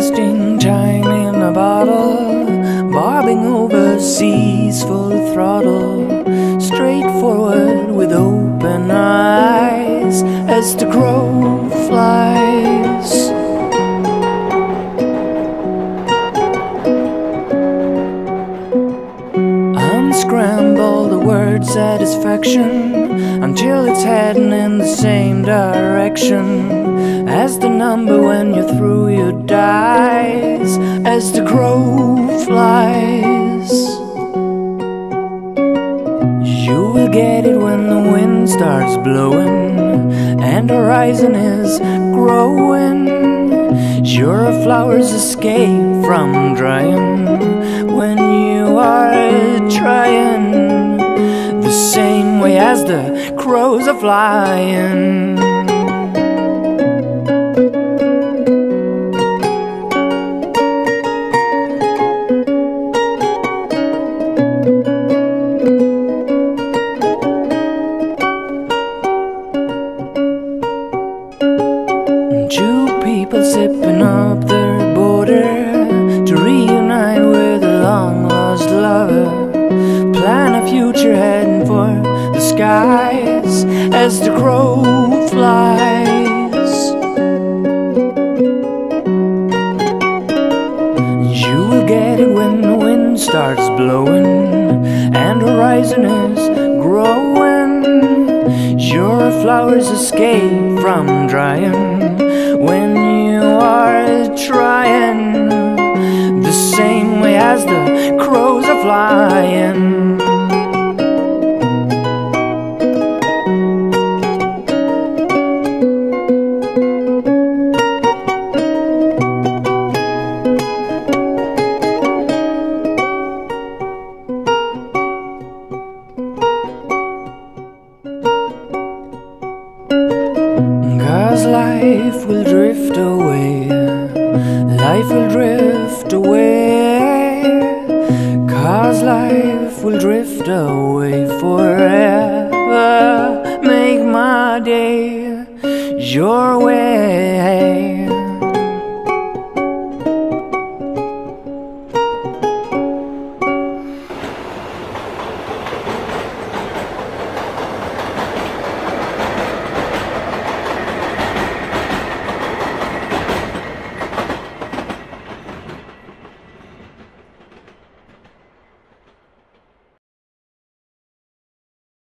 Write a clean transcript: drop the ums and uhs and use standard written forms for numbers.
wasting time in a bottle, bobbing overseas full throttle, straightforward with open eyes as the crow flies. Unscramble the word satisfaction until it's heading in the same direction as the number when you're through your dice as the crow flies. You will get it when the wind starts blowing and the horizon is growing. Your flowers escape from drying when you are trying, the same way as the crows are flying. Two people sipping up their border to reunite with a long-lost lover, plan a future heading for the skies as the crow flies. You will get it when the wind starts blowing and the horizon is growing. Your flowers escape from drying when you are trying, the same way as the crows are flying. Cause life will drift away, life will drift away, cause life will drift away forever. Make my day your way.